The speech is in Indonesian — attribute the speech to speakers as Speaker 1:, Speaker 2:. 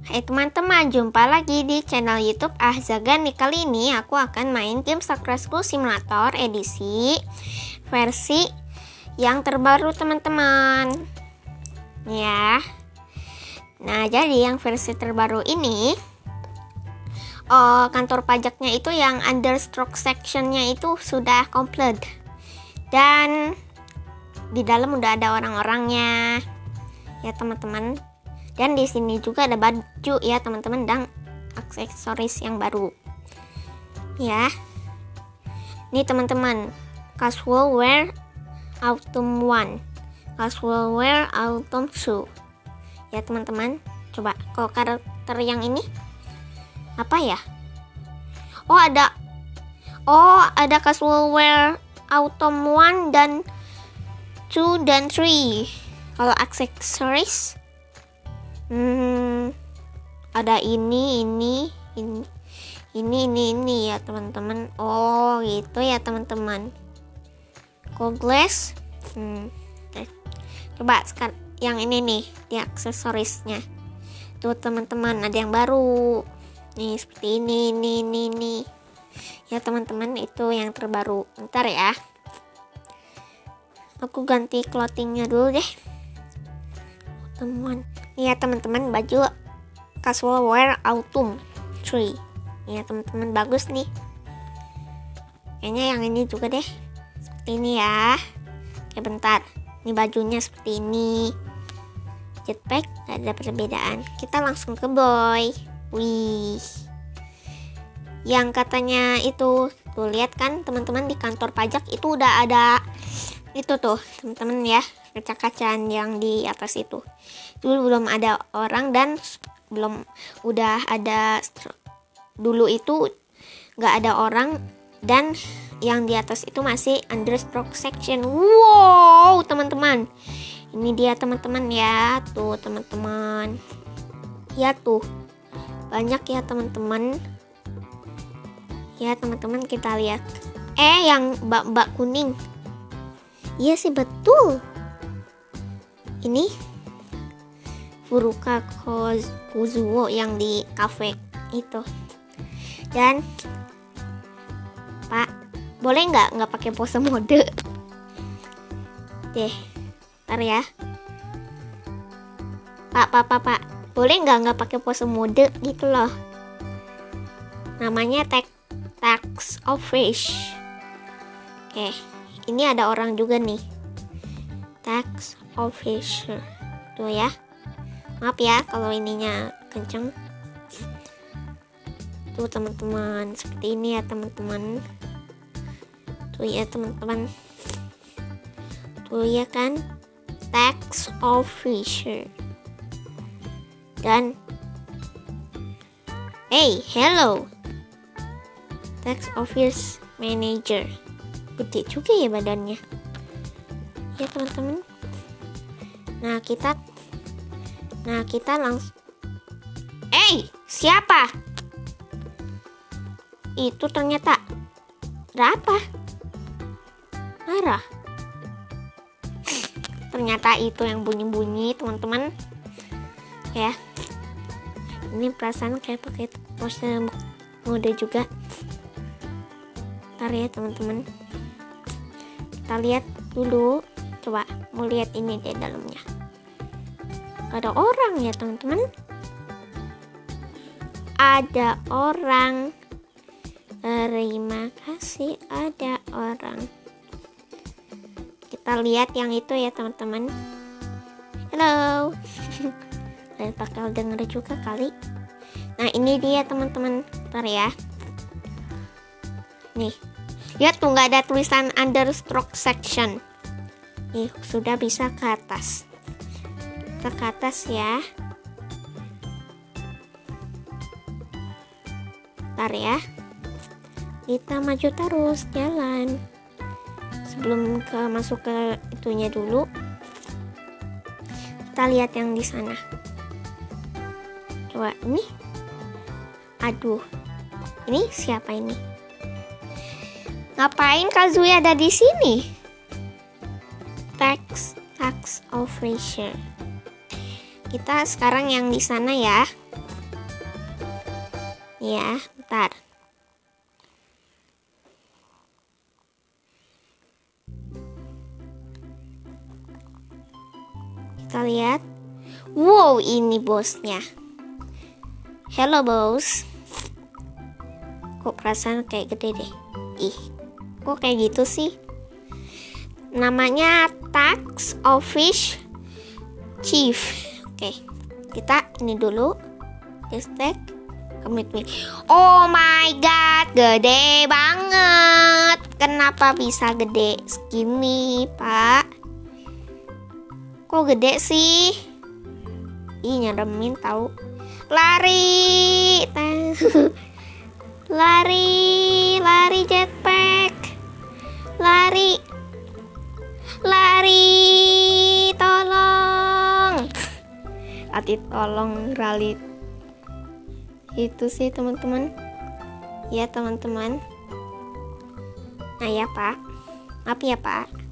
Speaker 1: Hai teman-teman, jumpa lagi di channel YouTube Ahzagan. Kali ini aku akan main game Sakura School Simulator edisi versi yang terbaru teman-teman. Ya. Nah, jadi yang versi terbaru ini kantor pajaknya itu yang understroke sectionnya itu sudah komplit. Dan di dalam udah ada orang-orangnya. Ya teman-teman. Dan di sini juga ada baju ya teman-teman dan aksesoris yang baru. Ya. Ini teman-teman, casual wear autumn 1, casual wear autumn 2. Ya teman-teman, coba kalau karakter yang ini apa ya? Ada casual wear autumn 1 dan 2 dan 3. Kalau aksesoris ada ini ya teman-teman. Oh gitu ya teman-teman. Goggles. Coba sekarang yang ini nih di aksesorisnya. Tuh teman-teman, ada yang baru. Nih seperti ini. Ya teman-teman, itu yang terbaru. Bentar ya. Aku ganti clothingnya dulu deh. Teman. Nih ya teman-teman, baju casual wear autumn 3. Ya teman-teman, bagus nih. Kayaknya yang ini juga deh. Seperti ini ya. Oke bentar. Ini bajunya seperti ini. Jetpack, gak ada perbedaan. Kita langsung ke boy. Wih. Yang katanya itu, tuh lihat kan teman-teman, di kantor pajak itu udah ada itu tuh teman-teman ya, kaca-kacaan yang di atas itu. Dulu belum ada orang dan dulu itu nggak ada orang dan yang di atas itu masih understroke section. Wow teman-teman, ini dia teman-teman ya, tuh teman-teman ya, tuh banyak ya teman-teman. Ya teman-teman, kita lihat yang mbak kuning. Iya sih betul. Ini Furuka Kozuo yang di cafe itu. Dan Pak, boleh nggak pakai pose mode? Deh, ntar ya. Pak, boleh nggak pakai pose mode gitu loh? Namanya tax office. Oke. Ini ada orang juga nih, tax officer. Tuh ya, maaf ya kalau ininya kenceng. Tuh teman-teman, seperti ini ya teman-teman. Tuh ya teman-teman. Tuh ya kan, tax officer. Dan hello, tax office manager. Gede juga ya badannya ya teman-teman. Nah kita langsung siapa itu? Ternyata berapa marah. Ternyata itu yang bunyi-bunyi teman-teman ya. Ini perasaan kayak pakai pose mode juga. Ntar ya teman-teman, kita lihat dulu. Coba mau lihat ini di dalamnya. Gak ada orang ya teman-teman. Ada orang. Terima kasih, ada orang. Kita lihat yang itu ya teman-teman. Halo. Dan bakal denger juga kali. Nah ini dia teman-teman. Ntar ya. Nih, lihat tuh nggak ada tulisan understroke section. Nih sudah bisa ke atas. Kita ke atas ya. Ntar ya. Kita maju terus jalan. Sebelum masuk ke itunya dulu, kita lihat yang di sana. Coba ini. Aduh, ini siapa ini? Ngapain Kazue ada di sini? Tax officer. Kita sekarang yang di sana ya. Ya, bentar. Kita lihat. Wow, ini bosnya. Hello bos. Kok perasaan kayak gede deh. Ih, kok kayak gitu sih? Namanya Tax Office Chief. Oke, kita ini dulu. Hashtag commit me. Oh my god, gede banget. Kenapa bisa gede segini, Pak? Kok gede sih? Ih, nyeremin tahu. Lari. Lari jetpack. Lari. Tolong. Tolong rally. Itu sih teman-teman. Ya teman-teman. Nah ya Pak. Maaf ya Pak.